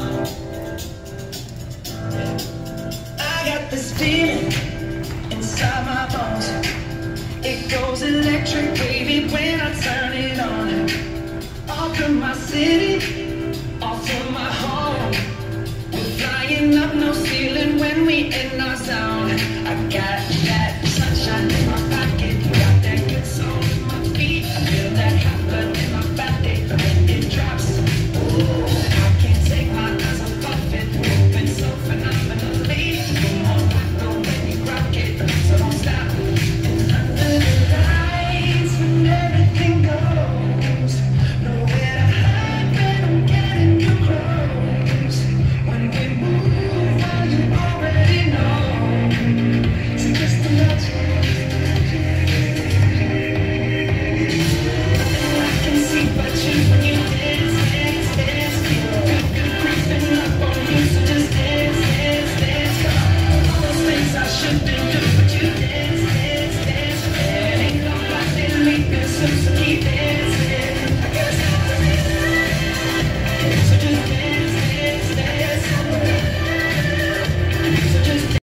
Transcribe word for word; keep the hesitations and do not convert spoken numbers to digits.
I got this feeling inside my bones. It goes electric, baby, when I turn it on. Off from my city.